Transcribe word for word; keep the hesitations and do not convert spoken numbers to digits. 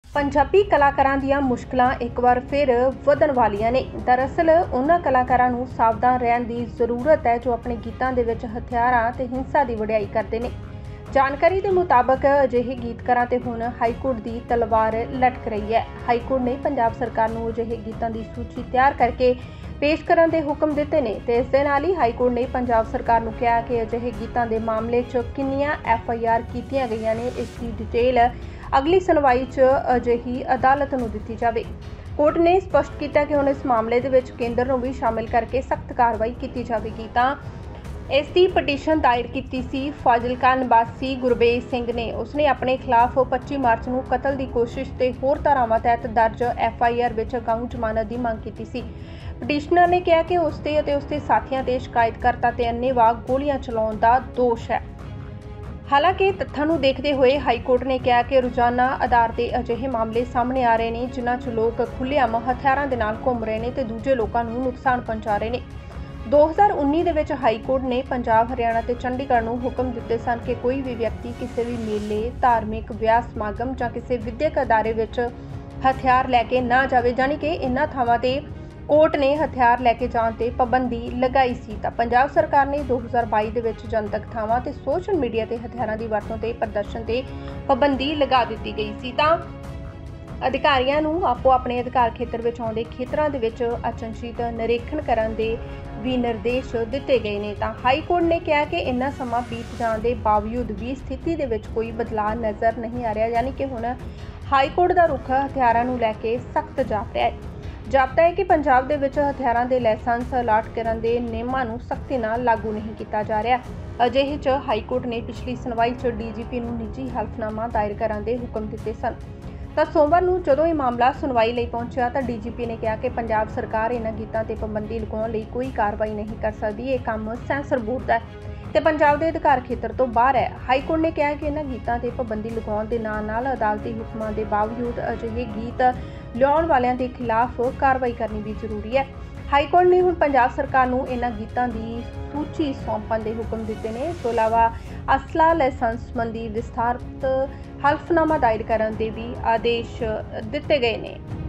पंजाबी कलाकारां दीयां मुश्किलां एक बार फिर वधन वालियां ने। दरअसल उन्हां कलाकारां नूं सावधान रहण दी जरूरत है जो अपने गीतां दे विच हथियारां ते हिंसा दी वडियाई करदे ने। जानकारी के मुताबक अजिहे गीतकारां ते हुण हाईकोर्ट की तलवार लटक रही है। हाईकोर्ट ने पंजाब सरकार नूं अजिहे गीतां दी सूची तैयार करके पेश करन दे हुक्म दिते ने ते इस दे नाल ही हाईकोर्ट ने पंजाब सरकार नूं कहा कि अजिहे गीतां दे मामले च किन्नियां एफ आई आर कीतियां गईयां ने, इसकी डिटेल अगली सुनवाई च अजिही अदालत नूं दित्ती जावे। कोर्ट ने स्पष्ट किया कि हुण इस मामले दे विच केंद्र नूं भी शामिल करके सख्त कार्रवाई की जावेगी। तां इसकी पटीशन दायर की सी फाजिलका निवासी गुरबेज सिंह ने। उसने अपने खिलाफ पच्ची मार्च को कतल की कोशिश ते होर धारावां तहत दर्ज एफ आई आर विच अगाऊ जमानत की मांग की सी। पटीशनर ने कहा कि उसते अते उसके साथियों ते शिकायतकर्ता ते अन्नेवाह गोलियां चलाउण दा दोष है। हालांकि तथ्यां नूं देखते हुए हाईकोर्ट ने कहा कि रोजाना आधार ते अजिहे मामले सामने आ रहे हैं जिन्हां च लोग खुलेआम हथियारां दे नाल घुम रहे हैं ते दूजे लोकां नूं नुकसान पहुंचा रहे हैं। दो हज़ार उन्नीस दे विच हाईकोर्ट ने पंजाब, हरियाणा ते चंडीगढ़ नूं हुक्म दिते सन कि कोई भी व्यक्ति किसी भी मेले, धार्मिक विआह समागम जां किसी विद्यक अदारे विच हथियार लैके ना जावे, जानी कि इन्हां थावां ते कोर्ट ने हथियार लैके जाण ते पाबंदी लगाई सी। तां पंजाब सरकार ने दो हज़ार बाईस दे विच जनतक थावां ते सोशल मीडिया ते हथियारां दी वरतों ते प्रदर्शन ते पाबंदी लगा दित्ती गई सी। तां अधिकारियों नूं आपो अपने अधिकार खेतर विच आउंदे खेतरां दे विच अचनचेत निरीखण करन दे भी निर्देश दिते गए ने। तां हाईकोर्ट ने कहा कि इन्ना समा बीत जाण दे बावजूद भी स्थिति दे विच कोई बदलाव नज़र नहीं आ रहा, यानी कि हुण हाईकोर्ट का रुख हथियारां नूं लैके सख्त जाप रहा है। जापता है कि पंजाब दे विच हथियारां दे लाइसेंस अलाट करन दे नियमां नूं सख्ती नाल लागू नहीं किया जा रहा। अजिहे च हाईकोर्ट ने पिछली सुनवाई च डी जी पी नूं निजी हल्फनामा दायर करन दे हुक्म दिते सन। ਤਾਂ सोमवार ਨੂੰ ਜਦੋਂ ਇਹ ਮਾਮਲਾ ਸੁਣਵਾਈ ਲਈ ਪਹੁੰਚਿਆ ਤਾਂ ਡੀ ਜੀ ਪੀ ਨੇ ਕਿਹਾ ਕਿ ਪੰਜਾਬ ਸਰਕਾਰ ਇਹਨਾਂ ਗੀਤਾਂ ਤੇ ਪਾਬੰਦੀ ਲਗਾਉਣ ਲਈ ਕੋਈ ਕਾਰਵਾਈ ਨਹੀਂ ਕਰ ਸਕਦੀ। ਇਹ ਕੰਮ ਸੈਂਸਰ ਬੋਰਡ ਦਾ ਹੈ ਤੇ ਪੰਜਾਬ ਦੇ ਅਧਿਕਾਰ ਖੇਤਰ ਤੋਂ ਬਾਹਰ ਹੈ। ਹਾਈ ਕੋਰਟ ਨੇ ਕਿਹਾ ਕਿ ਇਹਨਾਂ ਗੀਤਾਂ ਤੇ ਪਾਬੰਦੀ ਲਗਾਉਣ ਦੇ ਨਾਲ ਨਾਲ ਅਦਾਲਤੀ ਹੁਕਮਾਂ ਦੇ ਬਾਵਜੂਦ ਅਜਿਹੇ ਗੀਤ ਲਿਆਉਣ ਵਾਲਿਆਂ ਦੇ ਖਿਲਾਫ ਕਾਰਵਾਈ ਕਰਨੀ ਵੀ ਜ਼ਰੂਰੀ ਹੈ। ਹਾਈ ਕੋਰਟ ਨੇ ਹੁਣ ਪੰਜਾਬ ਸਰਕਾਰ ਨੂੰ ਇਹਨਾਂ ਗੀਤਾਂ ਦੀ ਸੂਚੀ ਸੌਂਪਣ ਦੇ ਹੁਕਮ ਦਿੱਤੇ ਨੇ। ਇਸ ਤੋਂ ਇਲਾਵਾ ਅਸਲਾ ਲਾਇਸੈਂਸ ਸੰਬੰਧੀ ਵਿਸਥਾਰਤ ਹਲਫਨਾਮਾ दायर करने के भी आदेश दिते गए ने।